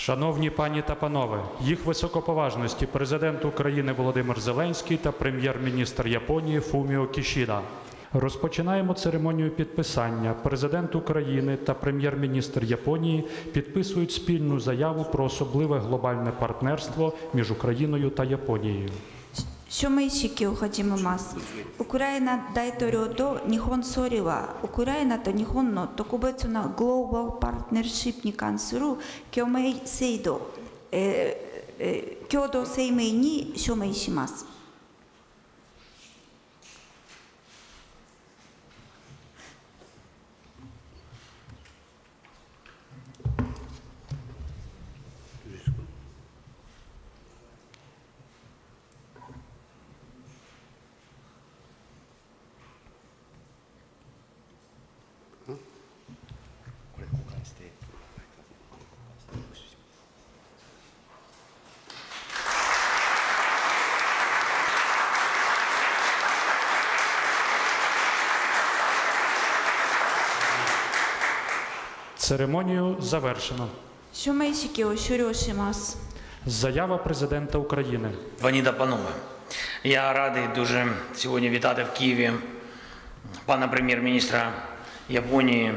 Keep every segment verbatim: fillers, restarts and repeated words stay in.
Шановні пані та панове, їх високоповажності президент України Володимир Зеленський та прем'єр-міністр Японії Фуміо Кішіда. Розпочинаємо церемонію підписання. Президент України та прем'єр-міністр Японії підписують спільну заяву про особливе глобальне партнерство між Україною та Японією. 署名式を始めます。ウクライナ大統領と日本総理は、ウクライナと日本の特別なグローバルパートナーシップに関する共鳴制度、えーえー、共同声明に署名します。 Церемонію завершено. 署名式を終了します。 Заява президента України. Пані та панове, я радий дуже сьогодні вітати в Києві пана прем'єр-міністра Японії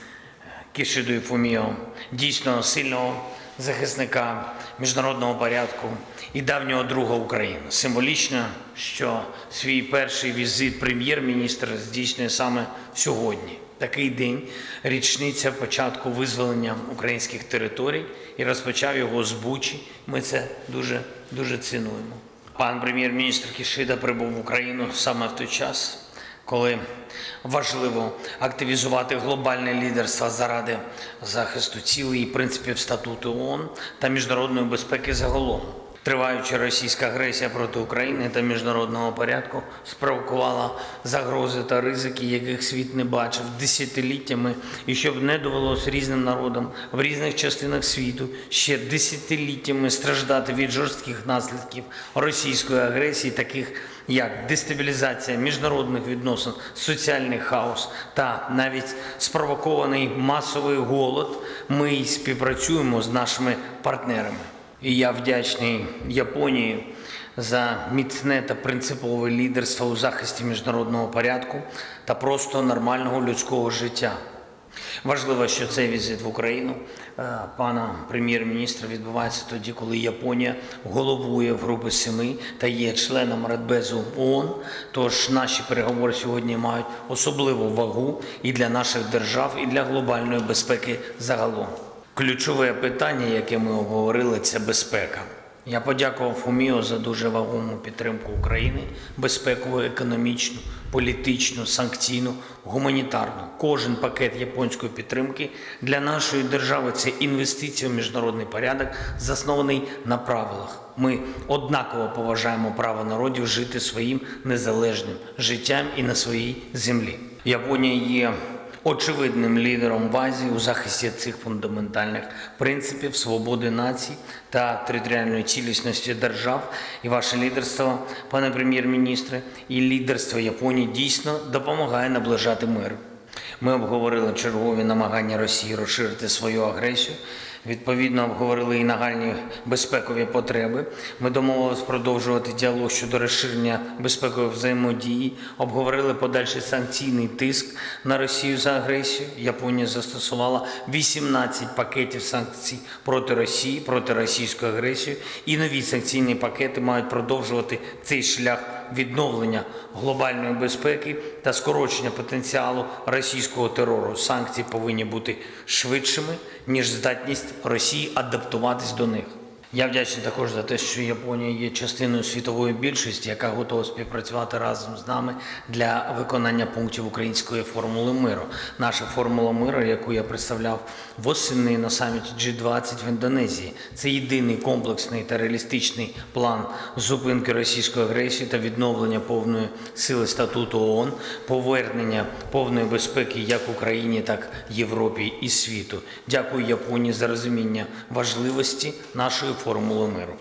Кішіду Фуміо, дійсно сильного захисника міжнародного порядку і давнього друга України. Символічно, що свій перший візит прем'єр-міністр здійснює саме сьогодні. Такий день – річниця початку визволення українських територій, і розпочав його з Бучі. Ми це дуже, дуже цінуємо. Пан прем'єр-міністр Кішіда прибув в Україну саме в той час, коли важливо активізувати глобальне лідерство заради захисту цілей і принципів статуту ООН та міжнародної безпеки загалом. Триваюча російська агресія проти України та міжнародного порядку спровокувала загрози та ризики, яких світ не бачив десятиліттями, і щоб не довелося різним народам в різних частинах світу ще десятиліттями страждати від жорстких наслідків російської агресії, таких як дестабілізація міжнародних відносин, соціальний хаос та навіть спровокований масовий голод, ми співпрацюємо з нашими партнерами. І я вдячний Японії за міцне та принципове лідерство у захисті міжнародного порядку та просто нормального людського життя. Важливо, що цей візит в Україну пана прем'єр-міністра відбувається тоді, коли Японія головує в групі семи та є членом Радбезу ООН. Тож наші переговори сьогодні мають особливу вагу і для наших держав, і для глобальної безпеки загалом. Ключове питання, яке ми обговорили, це безпека. Я подякував Фуміо за дуже вагому підтримку України, безпекову, економічну, політичну, санкційну, гуманітарну. Кожен пакет японської підтримки для нашої держави – це інвестиція в міжнародний порядок, заснований на правилах. Ми однаково поважаємо право народів жити своїм незалежним життям і на своїй землі. Японія є очевидним лідером в Азії у захисті цих фундаментальних принципів свободи націй та територіальної цілісності держав. І ваше лідерство, пане прем'єр-міністре, і лідерство Японії дійсно допомагає наближати мир. Ми обговорили чергові намагання Росії розширити свою агресію. Відповідно, обговорили і нагальні безпекові потреби. Ми домовились продовжувати діалог щодо розширення безпекової взаємодії. Обговорили подальший санкційний тиск на Росію за агресію. Японія застосувала вісімнадцять пакетів санкцій проти Росії, проти російської агресії. І нові санкційні пакети мають продовжувати цей шлях відновлення глобальної безпеки та скорочення потенціалу російського терору. Санкції повинні бути швидшими, ніж здатність Росії адаптуватись до них. Я вдячний також за те, що Японія є частиною світової більшості, яка готова співпрацювати разом з нами для виконання пунктів української формули миру. Наша формула миру, яку я представляв восени на саміті джі двадцять в Індонезії, це єдиний комплексний та реалістичний план зупинки російської агресії та відновлення повної сили статуту ООН, повернення повної безпеки як Україні, так і Європі і світу. Дякую Японії за розуміння важливості нашої формули миру.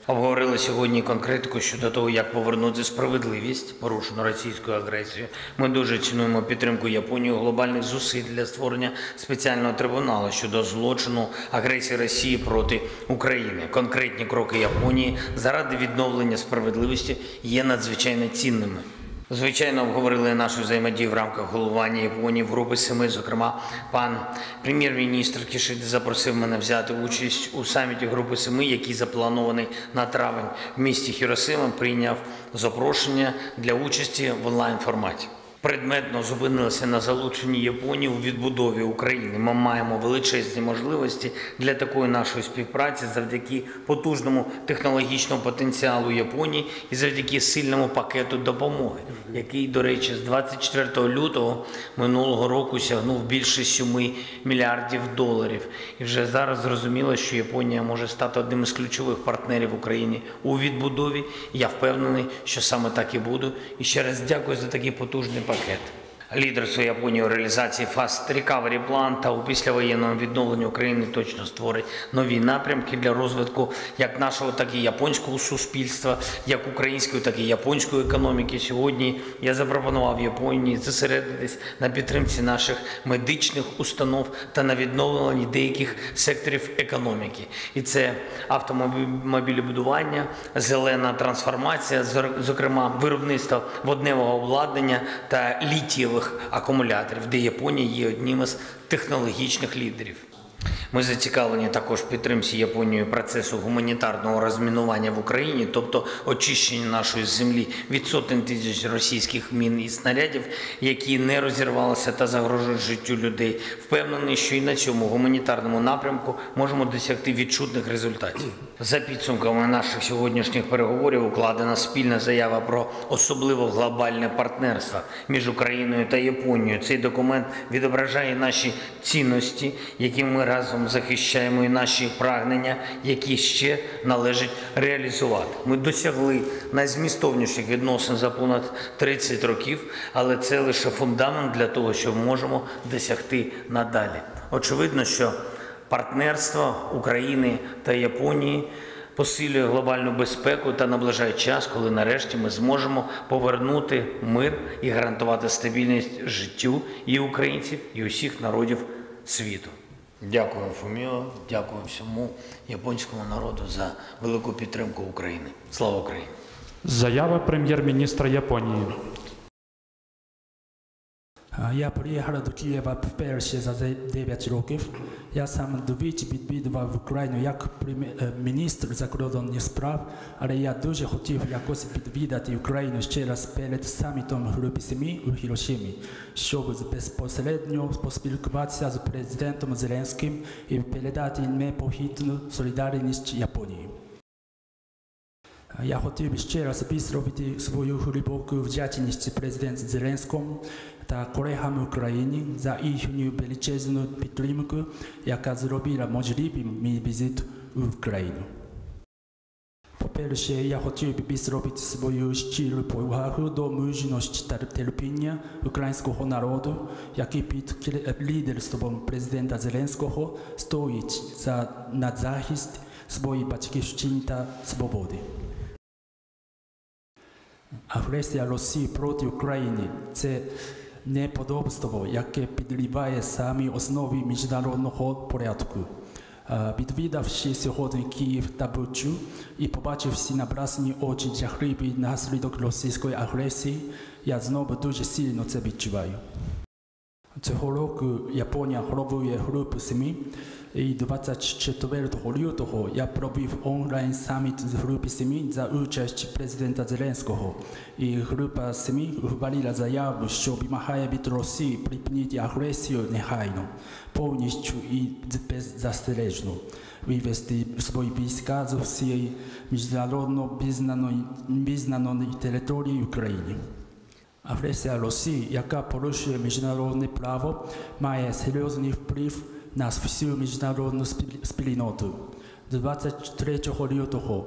Обговорили сьогодні конкретику щодо того, як повернути справедливість, порушену російською агресією. Ми дуже цінуємо підтримку Японії у глобальних зусиль для створення спеціального трибуналу щодо злочину агресії Росії проти України. Конкретні кроки Японії заради відновлення справедливості є надзвичайно цінними. Звичайно, обговорили нашу взаємодію в рамках головування Японії в групи семи. Зокрема, пан прем'єр-міністр Кішида запросив мене взяти участь у саміті групи семи, який запланований на травень в місті Хіросима, прийняв запрошення для участі в онлайн-форматі. Предметно зупинилися на залученні Японії у відбудові України. Ми маємо величезні можливості для такої нашої співпраці завдяки потужному технологічному потенціалу Японії і завдяки сильному пакету допомоги, який, до речі, з двадцять четвертого лютого минулого року сягнув більше семи мільярдів доларів. І вже зараз зрозуміло, що Японія може стати одним із ключових партнерів України у відбудові. Я впевнений, що саме так і буде. І ще раз дякую за такий потужний пакет. Лідерство Японії у реалізації Fast Recovery Plan та у післявоєнному відновленні України точно створить нові напрямки для розвитку як нашого, так і японського суспільства, як української, так і японської економіки. Сьогодні я запропонував Японії зосередитись на підтримці наших медичних установ та на відновленні деяких секторів економіки. І це автомобілебудування, зелена трансформація, зокрема виробництво водневого обладнання та літієвих акумуляторів, де Японія є одним із технологічних лідерів. Ми зацікавлені також в підтримці Японією процесу гуманітарного розмінування в Україні, тобто очищення нашої землі від сотень тисяч російських мін і снарядів, які не розірвалися та загрожують життю людей. Впевнений, що і на цьому гуманітарному напрямку можемо досягти відчутних результатів. За підсумками наших сьогоднішніх переговорів укладена спільна заява про особливо глобальне партнерство між Україною та Японією. Цей документ відображає наші цінності, які ми разом захищаємо, і наші прагнення, які ще належить реалізувати. Ми досягли найзмістовніших відносин за понад тридцять років, але це лише фундамент для того, що можемо досягти надалі. Очевидно, що партнерство України та Японії посилює глобальну безпеку та наближає час, коли нарешті ми зможемо повернути мир і гарантувати стабільність життю і українців, і усіх народів світу. Дякую, Фуміо, дякую всьому японському народу за велику підтримку України. Слава Україні! Заява прем'єр-міністра Японії. Я приїхав до Києва вперше за дев'ять років. Я сам двічі відвідував Україну як міністр закордонних справ, але я дуже хотів якось відвідати Україну ще раз перед самітом групи семи у Хіросимі, щоб безпосередньо поспілкуватися з президентом Зеленським і передати непохитну солідарність Японії. Я хотів ще раз висловити свою глибоку вдячність президенту Зеленському та колегам України за їхню величезну підтримку, яка зробила можливим мій візит у Україну. По-перше, я хотів висловити свою щиру повагу до мужності та терпіння українського народу, який під лідерством президента Зеленського стоїть за на захист своєї батьківщини та свободи. Агресія Росії проти України – це неподобство, яке підриває самі основи міжнародного порядку. Відвідавши сьогодні Київ та Бучу і побачивши на власні очі жахливий наслідок російської агресії, я знову дуже сильно це відчуваю. Цього року Японія головує групу семи, і двадцять четвертого лютого я провів онлайн-саміт з групи семи за участь президента Зеленського. І група семи ухвалила заяву, що вимагає від Росії припинити агресію негайно, повністю і беззастережно вивести свої війська з всієї міжнародно визнаної території України. Агресія Росії, яка порушує міжнародне право, має серйозний вплив на всю міжнародну спільноту. двадцять третього лютого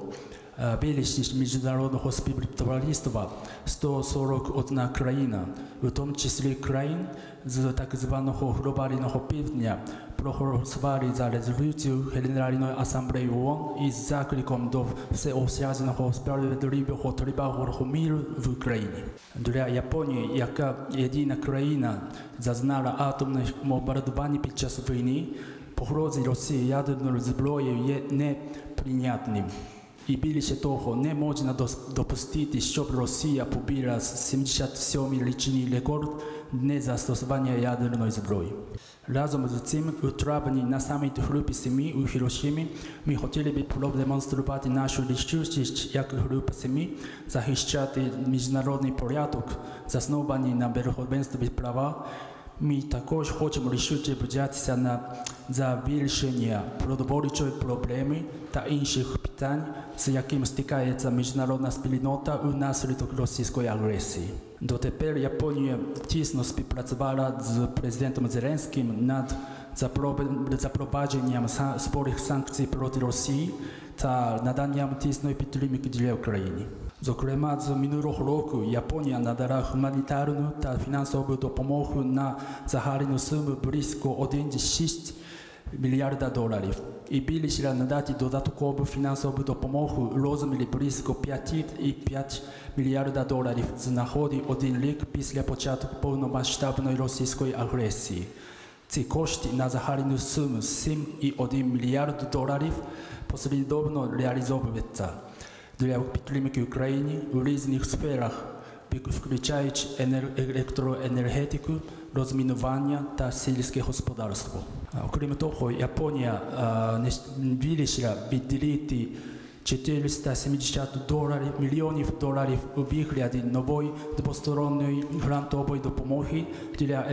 більшість міжнародного співтовариства сто сорок одна країна, в тому числі країн з так званого глобального півдня, проголосували за резолюцію Генеральної асамблеї ООН із закликом до всеосяжного справедливого тривалого миру в Україні. Для Японії, яка єдина країна зазнала атомне бомбардування під час війни, погрози Росії ядерною зброєю є неприйнятним. І більше того, не можна допустити, щоб Росія побила сімдесят сьомий річний рекорд незастосування ядерної зброї. Разом з цим, у травні на саміті Групи семи у Хірошимі ми хотіли б продемонструвати нашу рішучість як Група семи захищати міжнародний порядок, заснований на верховенстві права. Ми також хочемо рішуче взятися на за вирішення продовольчої проблеми та інших питань, з яким стикається міжнародна спільнота унаслідок російської агресії. Дотепер Японія тісно співпрацювала з президентом Зеленським над запровадженням спорих санкцій проти Росії та наданням тісної підтримки для України. Зокрема, з минулого року Японія надала гуманітарну та фінансову допомогу на загальну суму близько один цілих шість мільярда доларів. І більше надати додаткову фінансову допомогу у розмірі близько п'ять цілих п'ять мільярда доларів з нагоди один рік після початку повномасштабної російської агресії. Ці кошти на загальну суму сім цілих один мільярд доларів послідовно реалізовуються для підтримки України у різних сферах, включаючи електроенергетику, розмінування та сільське господарство. Окрім того, Японія вирішила виділити чотириста сімдесят мільйонів доларів у вигляді нової двосторонньої грантової допомоги для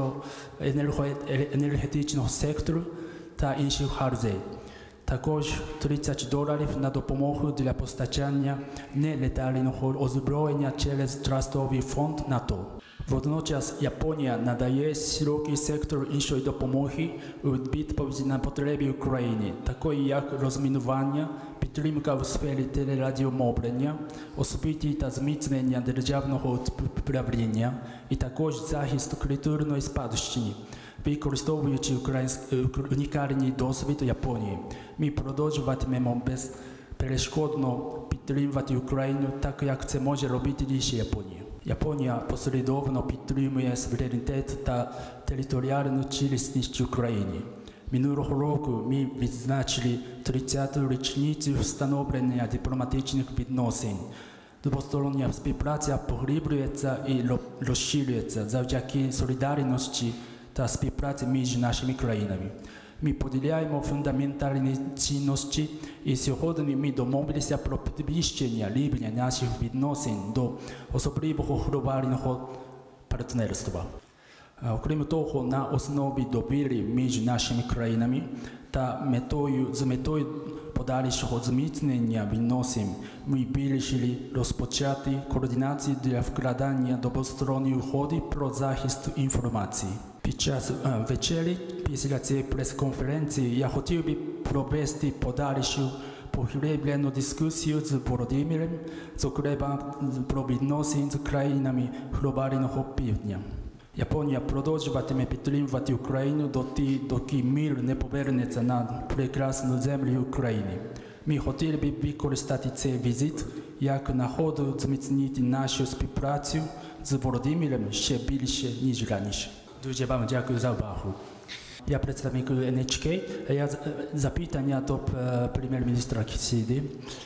електроенергетичного сектору та інших галузей. Також тридцять доларів на допомогу для постачання нелетального озброєння через Трастовий фонд НАТО. Водночас Японія надає широкий сектор іншої допомоги у відповіді на потреби України, такої як розмінування, підтримка у сфері телерадіомовлення, освіти та зміцнення державного управління, і також захист культурної спадщини. Використовуючи унікальний досвід Японії, ми продовжуватимемо безперешкодно підтримувати Україну, так як це може робити лише Японія. Японія послідовно підтримує суверенітет та територіальну цілісність України. Минулого року ми відзначили тридцяту річницю встановлення дипломатичних відносин. Двостороння співпраця поглиблюється і розширюється завдяки солідарності та співпраці між нашими країнами. Ми поділяємо фундаментальні цінності, і сьогодні ми домовилися про підвищення рівня наших відносин до особливого глобального партнерства. Окрім того, на основі довіри між нашими країнами та метою, з метою подальшого зміцнення відносин ми вирішили розпочати координацію для вкладання двосторонньої угоди про захист інформації. Під час а, вечері, після цієї прес-конференції, я хотів би провести подальшу поглиблену дискусію з Володимиром, зокрема про відносини з країнами глобального півдня. Японія продовжуватиме підтримувати Україну доти, доки мир не повернеться на прекрасну землю України. Ми хотіли б використати цей візит як нагоду зміцнити нашу співпрацю з Володимиром ще більше, ніж раніше. Дуже вам дякую за увагу. Я представник ен ейч кей. Я запитання до прем'єр-міністра Кісіди.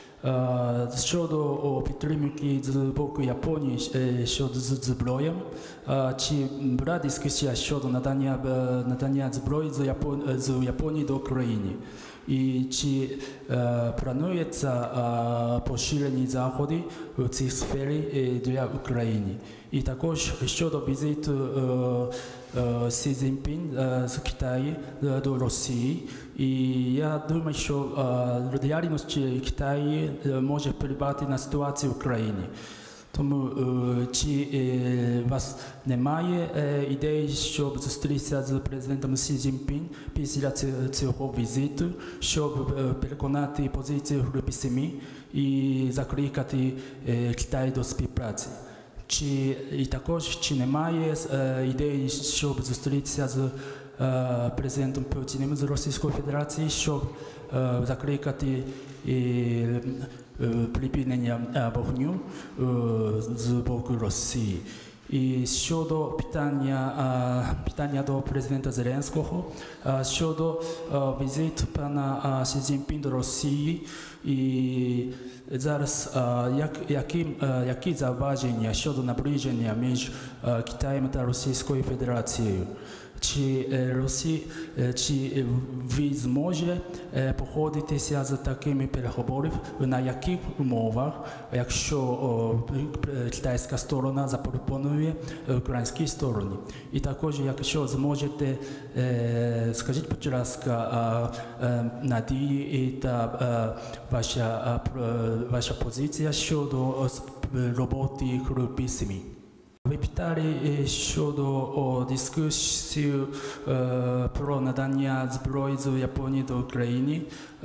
Щодо підтримки з боку Японії щодо зброї, чи була дискусія щодо надання, надання зброї з, Япон, з Японії до України? І чи е, планується е, поширені заходи у цій сфері для України? І також щодо візиту е, е, Сі Цзіньпін е, з Китаю е, до Росії. І я думаю, що е, реальність Китаю може впливати на ситуацію в Україні. Тому е, чи е, у вас немає е, ідеї, щоб зустрітися з президентом Сі Цзіньпін після ці- цього візиту, щоб е, переконати позицію Групи Семи і закликати е, Китай до співпраці? Чи і також чи немає е, ідеї, щоб зустрітися з е, президентом Путіним з Російської Федерації, щоб е, закликати і, е, припинення е, вогню е, з боку Росії? І щодо питання, е, питання до президента Зеленського, е, щодо е, візиту пана е, Сі Цзіньпін до Росії, і зараз е, як, які, е, які зауваження щодо наближення між е, Китаєм та Російською Федерацією? Чи, е, Росі, е, чи ви зможете е, походитися з такими переговорами, на яких умовах, якщо о, е, китайська сторона запропонує українській стороні? І також, якщо зможете, е, скажіть, будь ласка, е, е, надії та е, ваша, е, ваша позиція щодо е, сп- роботи Групи Семи? Ви питали е, щодо о, дискусію е, про надання зброї з Японії до України. Е,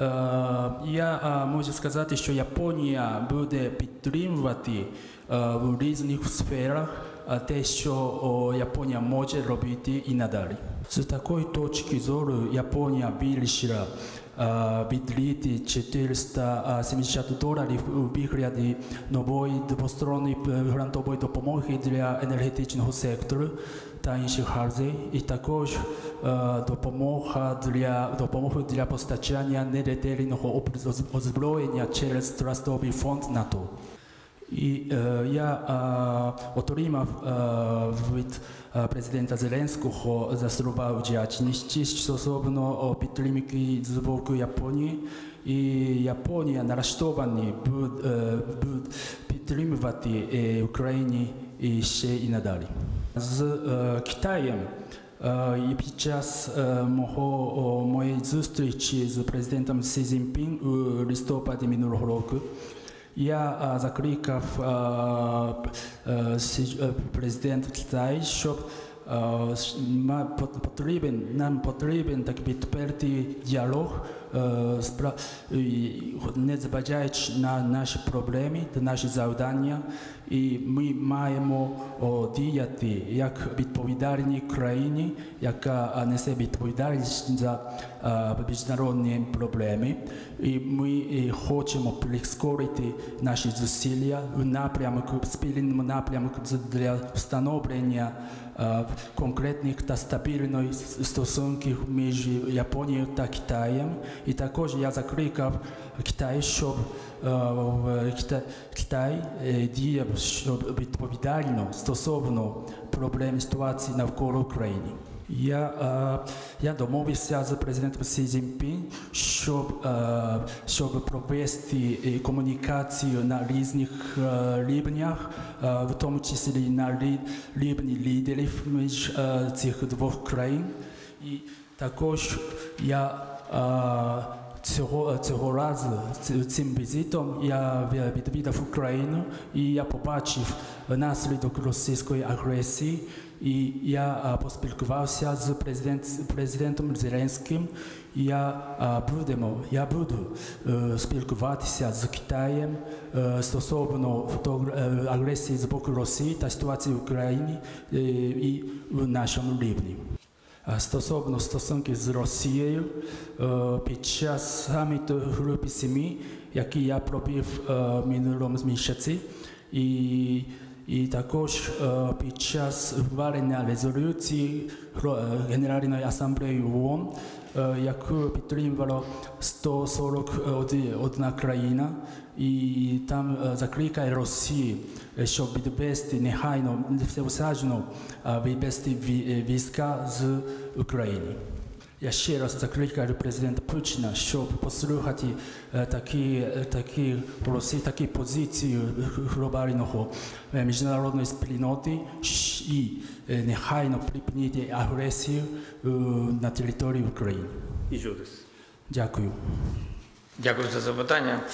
я е, можу сказати, що Японія буде підтримувати е, в різних сферах е, те, що о, Японія може робити і надалі. З такої точки зору Японія вирішила відліти чотириста сімдесят доларів у вигляді нової двосторонньої грантової допомоги для енергетичного сектору та інших галузей, і також е, допомога для допомоги для постачання неретельного озброєння через Трастовий фонд НАТО. І е, я е, отримав е, від е, президента Зеленського за слова вдячності стосовно підтримки з боку Японії. І Японія налаштована буде е, буде підтримувати е, Україну і ще і надалі. З е, Китаєм е, і під час е, мого, о, моєї зустрічі з президентом Сі Цзіньпін у листопаді минулого року я а, закликав а, а, сі- а, президент Китаю, щоб а, с- ма- пот- потрібен, нам потрібен так відвертий діалог, а, спра- і, не зважаючи на наші проблеми та наші завдання. І ми маємо о, діяти як відповідальні країні, яка а, несе відповідальність за а, міжнародні проблеми. І ми і, хочемо прискорити наші зусилля в напрямку, спільному напрямку для встановлення а, конкретних та стабільних стосунків між Японією та Китаєм. І також я закликав Китай, щоб е, в Кита- Китай е, діяв щоб відповідально стосовно проблем ситуації навколо України. Я, е, я домовився з президентом Сі Цзіньпін, щоб, е, щоб провести е, комунікацію на різних е, рівнях, е, в тому числі на рі- рівні лідерів між е, цих двох країн. І також я е, Цього, цього разу ц- цим візитом я в- відвідав Україну і я побачив наслідок російської агресії. І я а, поспілкувався з президент, президентом Зеленським. І я, а, будемо, я буду е, спілкуватися з Китаєм е, стосовно фото- е, агресії з боку Росії та ситуації в Україні е, і в нашому рівні. А Стосовно стосунків з Росією, е, під час саміту Групи Семи, який я провів е, в минулому місяці, і, і також е, під час ухвалення резолюції Гро- е, Генеральної асамблеї ООН, е, яку підтримувало сто сорок одна країна, і там е, закликає Росію, е, щоб відвести негайно, всеосяжно е, вивести ві- е, війська з України. Я ще раз закликаю президента Путіна, щоб послухати е, такі, е, такі голоси, такі позиції глобального е, міжнародної спільноти щ- і е, негайно припинити агресію е, на території України. Дякую. Дякую за запитання.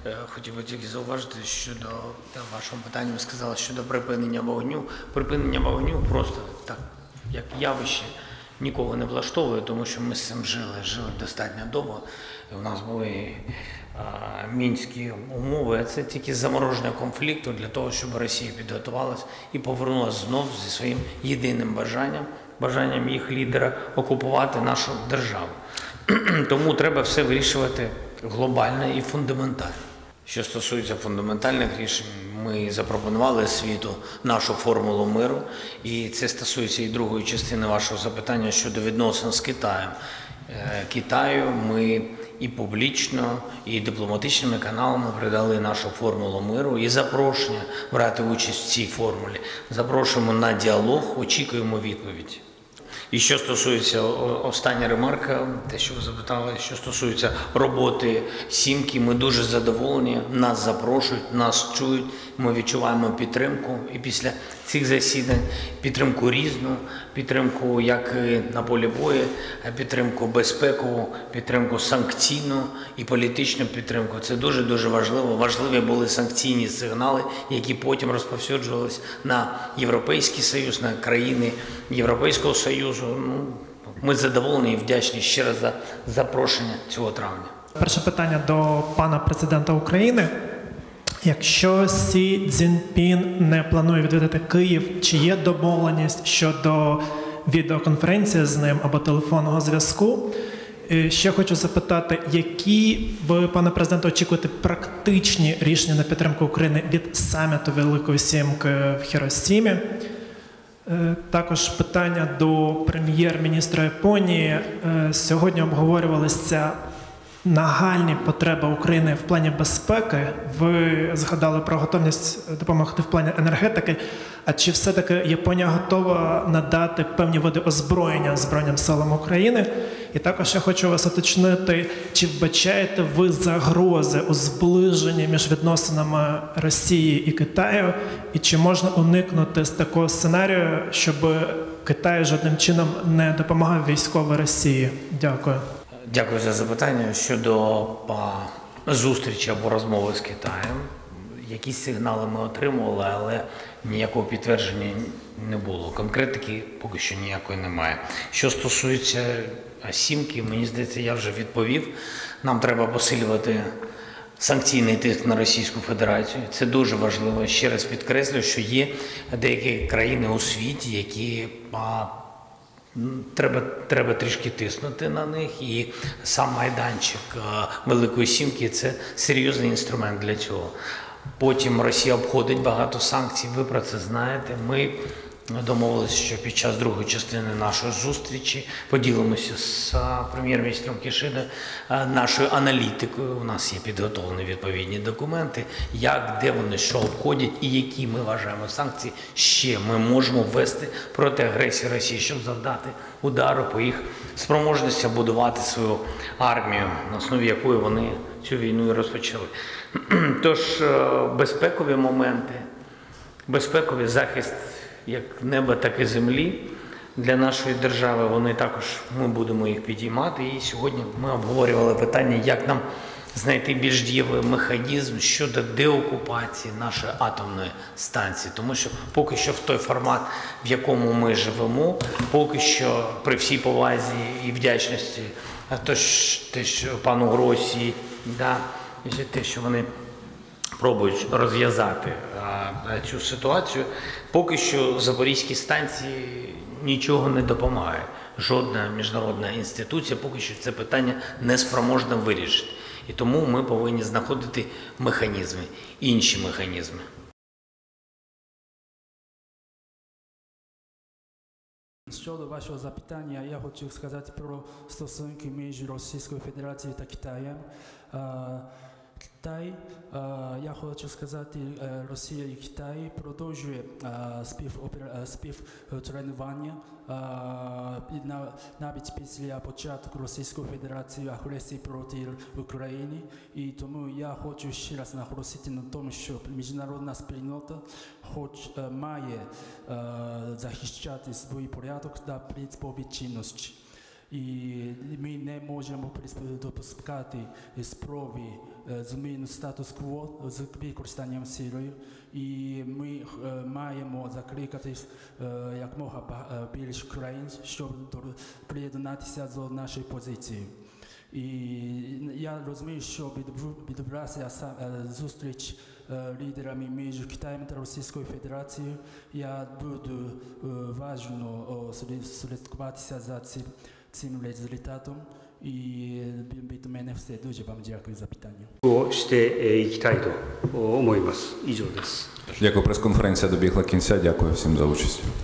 Е, Хотів би тільки зауважити щодо та, вашого питання, ви сказали щодо припинення вогню. Припинення вогню просто так, як явище, нікого не влаштовує, тому що ми з цим жили, жили достатньо довго. І у нас були а, мінські умови, а це тільки замороження конфлікту для того, щоб Росія підготувалась і повернулася знов зі своїм єдиним бажанням, бажанням їх лідера окупувати нашу державу. Тому треба все вирішувати глобально і фундаментально. Що стосується фундаментальних рішень, ми запропонували світу нашу формулу миру, і це стосується і другої частини вашого запитання щодо відносин з Китаєм. Е, Китаю ми і публічно, і дипломатичними каналами передали нашу формулу миру і запрошення брати участь в цій формулі. Запрошуємо на діалог, очікуємо відповіді. І що стосується, остання ремарка, те, що ви запитали, що стосується роботи Сімки, ми дуже задоволені, нас запрошують, нас чують, ми відчуваємо підтримку. І після цих засідань підтримку різну, підтримку як на полі бою, підтримку безпекову, підтримку санкційну і політичну підтримку. Це дуже-дуже важливо. Важливі були санкційні сигнали, які потім розповсюджувалися на Європейський Союз, на країни Європейського Союзу. Ну, ми задоволені і вдячні ще раз за запрошення цього травня. Перше питання до пана президента України. Якщо Сі Цзіньпін не планує відвідати Київ, чи є домовленість щодо відеоконференції з ним або телефонного зв'язку? І ще хочу запитати, які ви, пане президенте, очікуєте практичні рішення на підтримку України від саміту Великої Сімки в Хіросімі? Також питання до прем'єр-міністра Японії. Сьогодні обговорювалися нагальні потреби України в плані безпеки. Ви згадали про готовність допомогти в плані енергетики. А чи все-таки Японія готова надати певні види озброєння Збройним силам України? І також я хочу вас уточнити, чи вбачаєте ви загрози у зближенні між відносинами Росії і Китаю? І чи можна уникнути з такого сценарію, щоб Китай жодним чином не допомагав військово Росії? Дякую. Дякую за запитання. Щодо а, зустрічі або розмови з Китаєм, якісь сигнали ми отримували, але ніякого підтвердження не було. Конкретики поки що ніякої немає. Що стосується Сімки, мені здається, я вже відповів. Нам треба посилювати санкційний тиск на Російську Федерацію. Це дуже важливо. Ще раз підкреслю, що є деякі країни у світі, які а, Треба, треба трішки тиснути на них, і сам майданчик Великої Сімки – це серйозний інструмент для цього. Потім Росія обходить багато санкцій, ви про це знаєте. Ми домовилися, що під час другої частини нашої зустрічі поділимося з прем'єр-міністром Кішідою нашою аналітикою. У нас є підготовлені відповідні документи, як, де вони, що обходять і які ми вважаємо санкції ще ми можемо ввести проти агресії Росії, щоб завдати удару по їх спроможності будувати свою армію, на основі якої вони цю війну і розпочали. Тож безпекові моменти, безпековий захист як неба, так і землі для нашої держави, вони також, ми будемо їх підіймати. І сьогодні ми обговорювали питання, як нам знайти більш дієвий механізм щодо деокупації нашої атомної станції. Тому що поки що в той формат, в якому ми живемо, поки що при всій повазі і вдячності те, що пану Гросі, да, і те, що вони пробують розв'язати а, цю ситуацію. Поки що Запорізькій станції нічого не допомагає. Жодна міжнародна інституція поки що це питання не спроможна вирішити. І тому ми повинні знаходити механізми, інші механізми. Щодо вашого запитання, я хочу сказати про стосунки між Російською Федерацією та Китаєм. Китай, я хочу сказати, Росія і Китай продовжує співтренування навіть після початку Російської Федерації агресії проти України. І тому я хочу ще раз наголосити на тому, що міжнародна спільнота хоч має захищати свій порядок та принципові цінності. І ми не можемо прис- допускати спроби е, зміни статус-кво з використанням сили. І ми е, маємо закликати е, як мога ба- е, більше країн, щоб до- приєднатися до нашої позиції. І я розумію, що відбу- відбулася са- е, зустріч е, лідерами між Китаєм та Російською Федерацією. Я буду е, важливо о, слід- слідкуватися за цим, цим результатом. І від мене все. Дуже вам дякую за питання. をしていきたいと思います。以上です。 Дякую, прес-конференція добігла кінця. Дякую всім за участь.